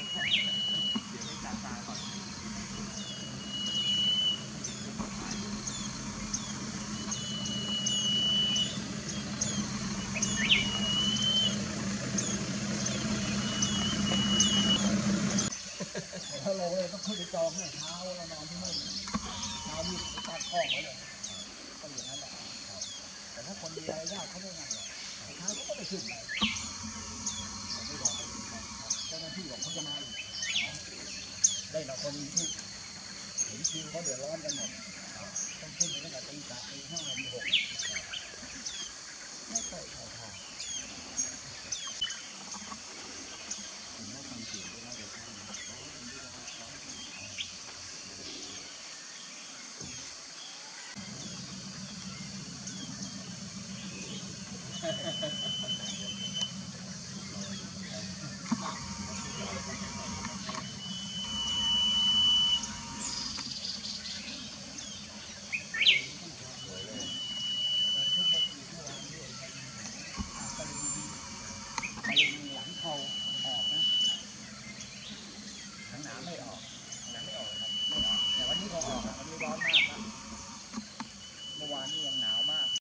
ถ้าเราเลยต้องขึ้นไปจองเนี่ยเช้าเรานอนที่นู่นเช้ามีตัดข้องไว้เลยก็อย่างนั้นแหละแต่ถ้าคนดีอะไรยากเขาไม่ง่ายหรอกเช้าเขาก็ไม่ขึ้นไปไม่บอกเจ้าหน้าที่บอกเขาจะมาอีกได้เราคนที่เห็นคิวเขาเดือดร้อนกันหมดต้องขึ้นไปตั้งแต่ตี4 ตี 5 ตี 6ไม่ค่อยเข้าท่าแต่วันนี้พอออกวันนี้ร้อนมากนะเมื่อวานนี้ยังหนาว